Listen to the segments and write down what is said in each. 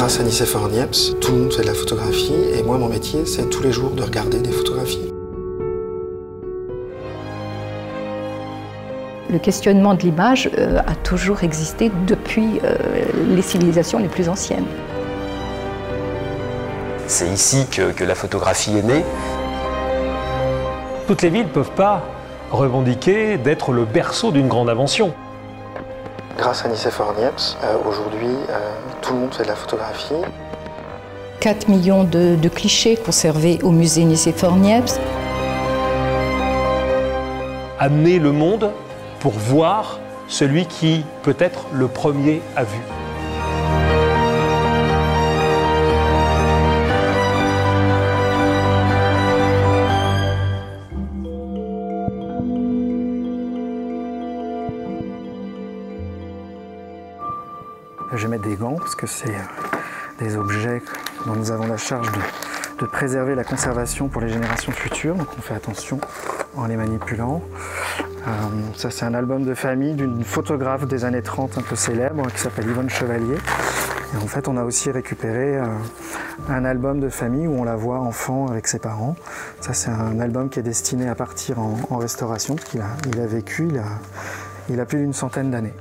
Grâce à Nicéphore Niepce, tout le monde fait de la photographie et moi, mon métier, c'est tous les jours de regarder des photographies. Le questionnement de l'image a toujours existé depuis les civilisations les plus anciennes. C'est ici que la photographie est née. Toutes les villes ne peuvent pas revendiquer d'être le berceau d'une grande invention. Grâce à Nicéphore Niepce, aujourd'hui, tout le monde fait de la photographie. 4 millions de clichés conservés au musée Nicéphore Niepce. Amener le monde pour voir celui qui, peut-être, le premier a vu. Je vais mettre des gants parce que c'est des objets dont nous avons la charge de préserver la conservation pour les générations futures. Donc on fait attention en les manipulant. Ça c'est un album de famille d'une photographe des années 30 un peu célèbre qui s'appelle Yvonne Chevalier. Et en fait on a aussi récupéré un album de famille où on la voit enfant avec ses parents. Ça c'est un album qui est destiné à partir en restauration parce qu'il a vécu, il a plus d'une centaine d'années.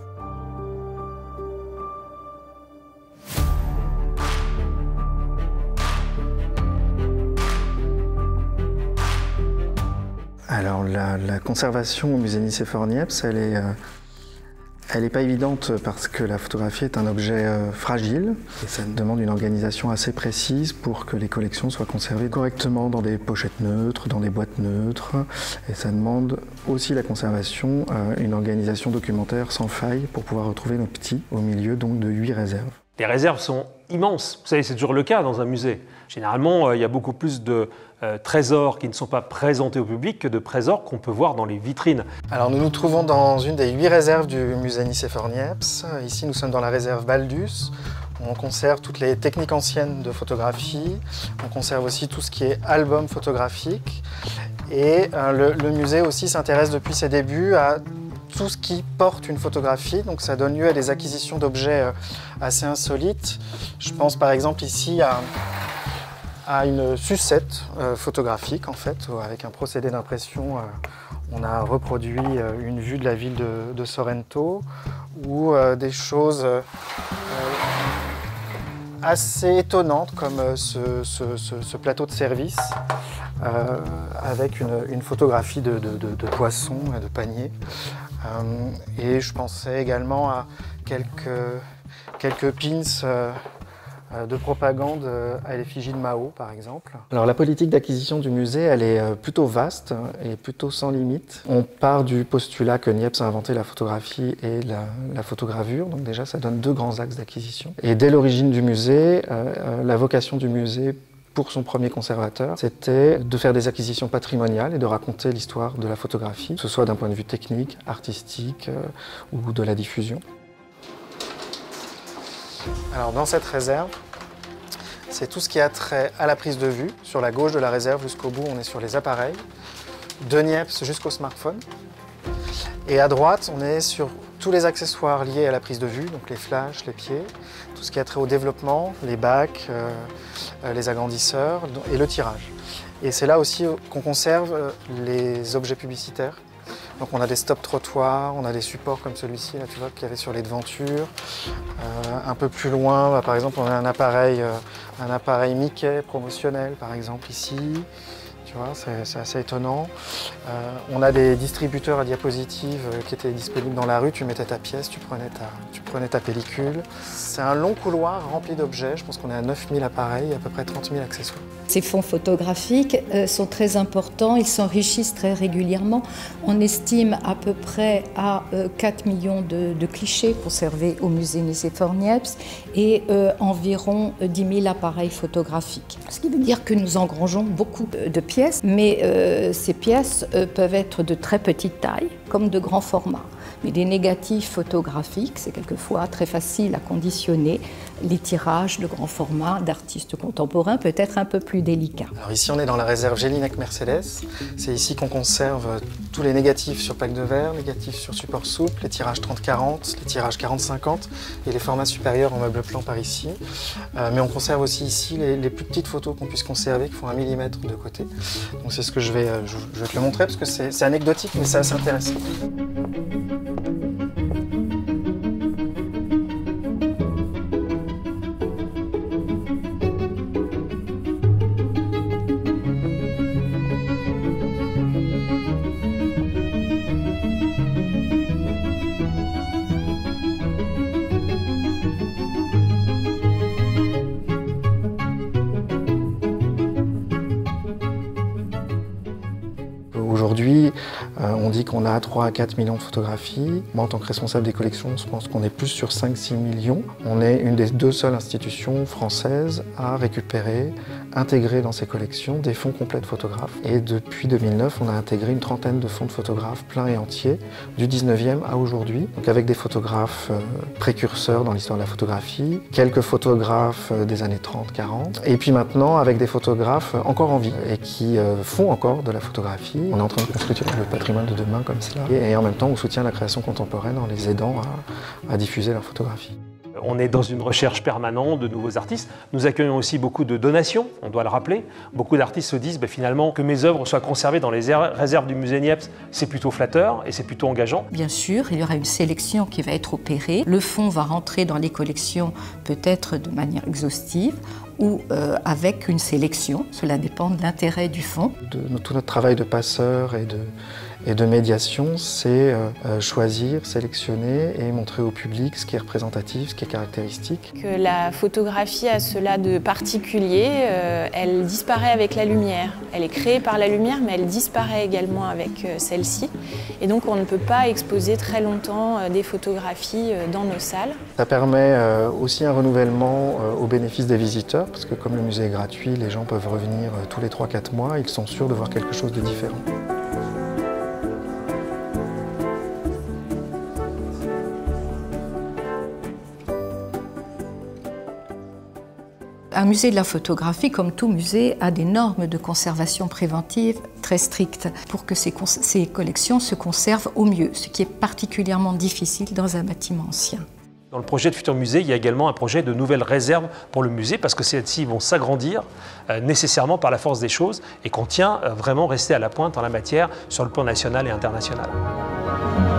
Alors la conservation au musée Nicéphore Niepce, elle est pas évidente parce que la photographie est un objet fragile et ça demande une organisation assez précise pour que les collections soient conservées correctement dans des pochettes neutres, dans des boîtes neutres, et ça demande aussi la conservation, une organisation documentaire sans faille pour pouvoir retrouver nos petits au milieu donc de 8 réserves. Les réserves sont immenses. Vous savez, c'est toujours le cas dans un musée. Généralement, il y a beaucoup plus de trésors qui ne sont pas présentés au public que de trésors qu'on peut voir dans les vitrines. Alors nous nous trouvons dans une des 8 réserves du musée Nicéphore Niepce. Ici, nous sommes dans la réserve Baldus. On conserve toutes les techniques anciennes de photographie. On conserve aussi tout ce qui est album photographique. Et le musée aussi s'intéresse depuis ses débuts à tout ce qui porte une photographie, donc ça donne lieu à des acquisitions d'objets assez insolites. Je pense par exemple ici à une sucette photographique en fait, avec un procédé d'impression. On a reproduit une vue de la ville de Sorrento ou des choses assez étonnantes comme ce plateau de service avec une photographie de poissons et de paniers. Et je pensais également à quelques pins de propagande à l'effigie de Mao, par exemple. Alors la politique d'acquisition du musée, elle est plutôt vaste et plutôt sans limite. On part du postulat que Niepce a inventé la photographie et la photogravure, donc déjà ça donne 2 grands axes d'acquisition. Et dès l'origine du musée, la vocation du musée pour son premier conservateur, c'était de faire des acquisitions patrimoniales et de raconter l'histoire de la photographie, que ce soit d'un point de vue technique, artistique ou de la diffusion. Alors dans cette réserve, c'est tout ce qui a trait à la prise de vue. Sur la gauche de la réserve jusqu'au bout, on est sur les appareils, de Niepce jusqu'au smartphone. Et à droite, on est sur tous les accessoires liés à la prise de vue, donc les flashs, les pieds, tout ce qui a trait au développement, les bacs, les agrandisseurs et le tirage. Et c'est là aussi qu'on conserve les objets publicitaires. Donc on a des stop-trottoirs, on a des supports comme celui-ci, là tu vois, qu'il y avait sur les devantures. Un peu plus loin, par exemple, on a un appareil Mickey promotionnel, par exemple, ici. Tu vois, c'est assez étonnant. On a des distributeurs à diapositives qui étaient disponibles dans la rue. Tu mettais ta pièce, tu prenais ta pellicule. C'est un long couloir rempli d'objets. Je pense qu'on est à 9000 appareils et à peu près 30 000 accessoires. Ces fonds photographiques sont très importants, ils s'enrichissent très régulièrement. On estime à peu près à 4 millions de clichés conservés au musée Nicéphore Niepce et environ 10 000 appareils photographiques. Ce qui veut dire que nous engrangeons beaucoup de pièces, mais ces pièces peuvent être de très petite taille comme de grand format. Mais les négatifs photographiques, c'est quelquefois très facile à conditionner. Les tirages de grand format d'artistes contemporains peut être un peu plus délicat. Alors ici on est dans la réserve Jelinek-Mercedes. C'est ici qu'on conserve tous les négatifs sur plaque de verre, négatifs sur support souple, les tirages 30-40, les tirages 40-50 et les formats supérieurs en meuble plan par ici. Mais on conserve aussi ici les plus petites photos qu'on puisse conserver, qui font 1 mm de côté. Donc c'est ce que je vais te le montrer parce que c'est anecdotique mais c'est assez intéressant. Aujourd'hui, on dit qu'on a 3 à 4 millions de photographies. Moi, en tant que responsable des collections, je pense qu'on est plus sur 5-6 millions. On est une des 2 seules institutions françaises à récupérer, intégrer dans ses collections des fonds complets de photographes. Et depuis 2009, on a intégré une trentaine de fonds de photographes pleins et entiers, du 19e à aujourd'hui. Donc avec des photographes précurseurs dans l'histoire de la photographie, quelques photographes des années 30-40, et puis maintenant avec des photographes encore en vie et qui font encore de la photographie. On est en train de construire le patrimoine de demain comme cela. Et en même temps, on soutient la création contemporaine en les aidant à diffuser leur photographie. On est dans une recherche permanente de nouveaux artistes. Nous accueillons aussi beaucoup de donations, on doit le rappeler. Beaucoup d'artistes se disent finalement que mes œuvres soient conservées dans les réserves du musée Niepce, c'est plutôt flatteur et c'est plutôt engageant. Bien sûr, il y aura une sélection qui va être opérée. Le fonds va rentrer dans les collections peut-être de manière exhaustive ou avec une sélection. Cela dépend de l'intérêt du fonds. Tout notre travail de passeur et de médiation, c'est choisir, sélectionner et montrer au public ce qui est représentatif, ce qui est caractéristique. Que la photographie a cela de particulier, elle disparaît avec la lumière. Elle est créée par la lumière, mais elle disparaît également avec celle-ci. Et donc on ne peut pas exposer très longtemps des photographies dans nos salles. Ça permet aussi un renouvellement au bénéfice des visiteurs, parce que comme le musée est gratuit, les gens peuvent revenir tous les 3-4 mois, ils sont sûrs de voir quelque chose de différent. Un musée de la photographie, comme tout musée, a des normes de conservation préventive très strictes pour que ces collections se conservent au mieux, ce qui est particulièrement difficile dans un bâtiment ancien. Dans le projet de futur musée, il y a également un projet de nouvelles réserves pour le musée parce que celles-ci vont s'agrandir nécessairement par la force des choses et qu'on tient vraiment rester à la pointe en la matière sur le plan national et international.